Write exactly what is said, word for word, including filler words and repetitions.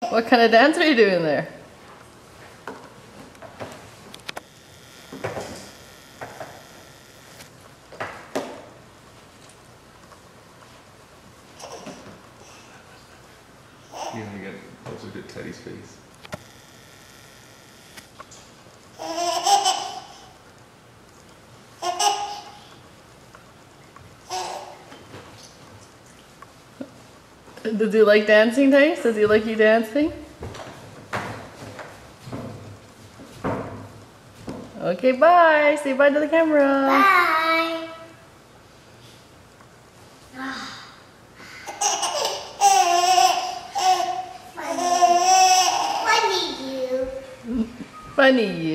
What kind of dance are you doing there? You want to get closer to Teddy's face. Does he like dancing, Tyce? Does he like you dancing? Okay, bye. Say bye to the camera. Bye. Funny. Funny you. Funny you.